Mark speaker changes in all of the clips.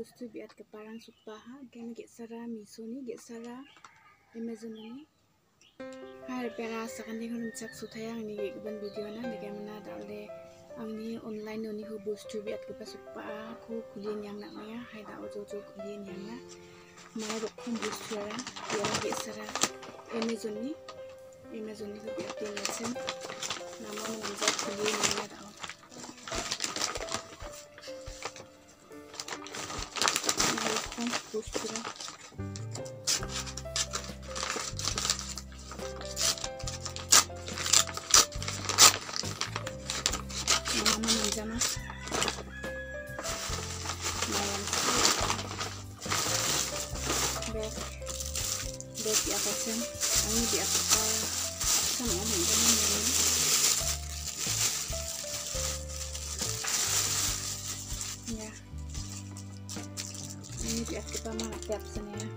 Speaker 1: bustu biat ke parang supaha game gesara misoni gesara Amazon ini hai pera sakandi kon cak sutaya angni giban video na de gamna dalde angni online noni ho bustu biat ke pasupa ko kulien yang naknya hai da ojo kulien yang na mai rokhum bustu ra ya gesara Amazon ni ko biat ke lesson nama menanja kulien yang na da postura mama menjama bek di atasnya ini di atas sama menjama ya ini biar kita mengecap sini ya.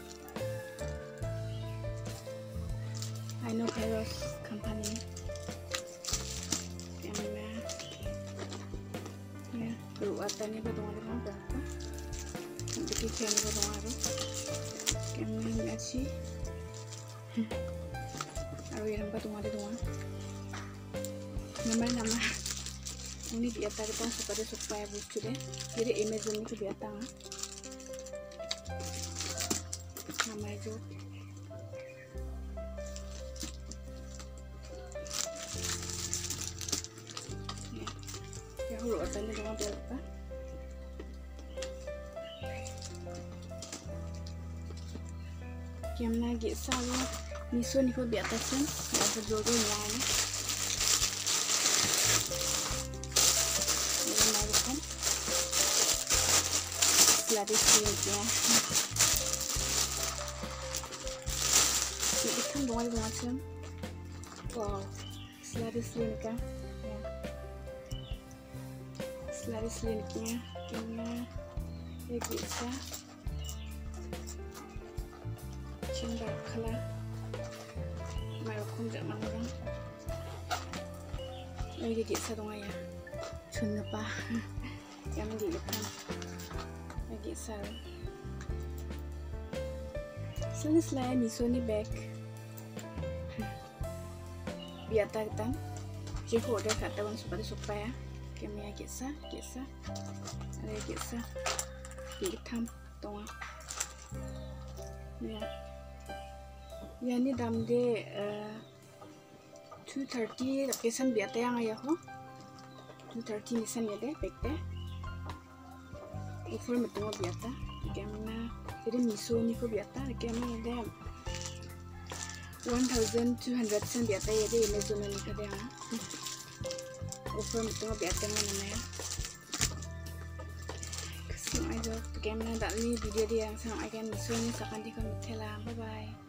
Speaker 1: I know Kairos company yang ya beruatannya bertemu berapa nanti kita bertemu yang nggak sih yang bertemu nama ini biar kita supaya bucu deh jadi Amazon itu biar nama itu ya hulu orangnya dengan berapa yang lagi sama miso nih di atasnya ya berjodohnya ini malukan lari sini ikan bunga macam wow selari selinka ya selari selinknya kayaknya ya bisa cendera kala malukum jangan orang lagi bisa dong ya cunda pa yang diikan lagi sal sini selain misoni bag biar kita jika udah kata orang supaya kami kisah ada kisah hitam tong ya ini damde 230 pesan biar yang ayah ho 230 nisan ya deh baik deh offer metong biar ta gamna jadi miso ni ko biar ta kami ada 1200 sen biar ta ya deh Amazon ni kada yang offer metong biar ta mana ya kasih aja gamna dalmi video dia yang sang akan miso ni sakan di kon tela bye bye